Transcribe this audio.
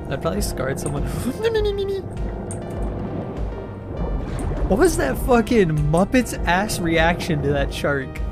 I probably scarred someone. What was that fucking Muppet's ass reaction to that shark?